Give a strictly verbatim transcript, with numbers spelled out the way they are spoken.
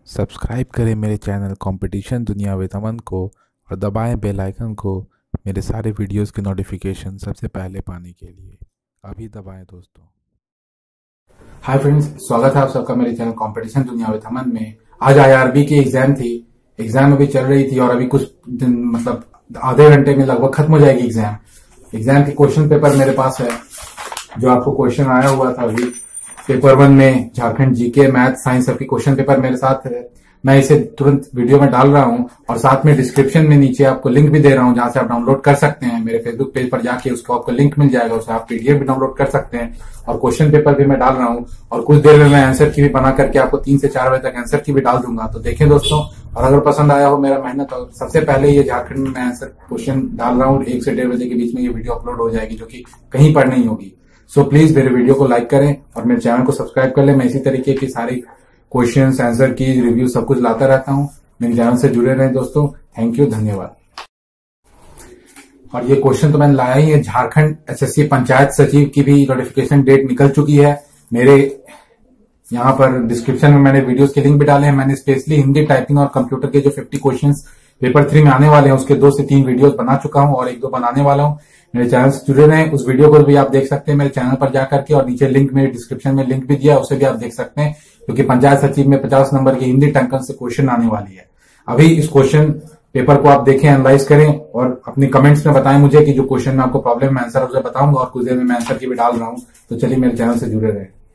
Subscribe करें मेरे channel competition दुनिया विद अमन को और दबाएं बेल आइकन को मेरे सारे वीडियोस के नोटिफिकेशन सबसे पहले पाने के लिए। अभी दबाएं दोस्तों। हाय फ्रेंड्स, स्वागत है आप सबका मेरे चैनल कंपटीशन दुनिया विद अमन में। आज आईआरबी की एग्जाम थी। एग्जाम अभी चल रही थी और अभी कुछ दिन मतलब आधे घंटे में लगभग खत्म हो जाएगी एग्जाम। एग्जाम के क्वेश्चन पेपर मेरे पास है, जो आपको क्वेश्चन आया हुआ था अभी पेपर वन में झारखंड जीके मैथ साइंस सबकी क्वेश्चन पेपर मेरे साथ है। मैं इसे तुरंत वीडियो में डाल रहा हूं और साथ में डिस्क्रिप्शन में नीचे आपको लिंक भी दे रहा हूं, जहां से आप डाउनलोड कर सकते हैं। मेरे फेसबुक पेज पर जाके उसको आपको लिंक मिल जाएगा, उसे आप पीडीएफ भी डाउनलोड कर सकते हैं और क्वेश्चन पेपर भी मैं डाल रहा हूं। और कुछ देर में मैं आंसर की भी बना करके आपको तीन से चार बजे तक आंसर की भी डाल दूंगा। तो देखें दोस्तों, और अगर पसंद आया हो मेरा मेहनत, तो सबसे पहले ये झारखंड में मैं आंसर क्वेश्चन डाल रहा हूँ। एक से डेढ़ बजे के बीच में ये वीडियो अपलोड हो जाएगी, जो कि कहीं पर नहीं होगी। सो so, प्लीज मेरे वीडियो को लाइक करें और मेरे चैनल को सब्सक्राइब कर लें। मैं इसी तरीके की सारी क्वेश्चंस, आंसर की रिव्यू सब कुछ लाता रहता हूं। मेरे चैनल से जुड़े रहें दोस्तों। थैंक यू, धन्यवाद। और ये क्वेश्चन तो मैंने लाया ही है। झारखंड एसएससी पंचायत सचिव की भी नोटिफिकेशन डेट निकल चुकी है। मेरे यहाँ पर डिस्क्रिप्शन में मैंने वीडियोस के लिंक भी डाले हैं। मैंने स्पेशली हिंदी टाइपिंग और कंप्यूटर के जो फिफ्टी क्वेश्चंस पेपर थ्री में आने वाले हैं, उसके दो से तीन वीडियोस बना चुका हूं और एक दो बनाने वाला हूं। मेरे चैनल से जुड़े रहें। उस वीडियो को भी आप देख सकते हैं मेरे चैनल पर जाकर के, और नीचे लिंक मेरे डिस्क्रिप्शन में लिंक भी दिया है, उसे भी आप देख सकते हैं, क्योंकि पंचायत सचिव में पचास नंबर की हिंदी टंकन से क्वेश्चन आने वाली है। अभी इस क्वेश्चन पेपर को आप देखें, एनालाइज करें और अपने कमेंट्स में बताएं मुझे कि जो क्वेश्चन में आपको प्रॉब्लम है आंसर उसे बताऊंगा, और कुछ देर में मैं आंसर की भी डाल रहा हूं। तो चलिए मेरे चैनल से जुड़े रहें।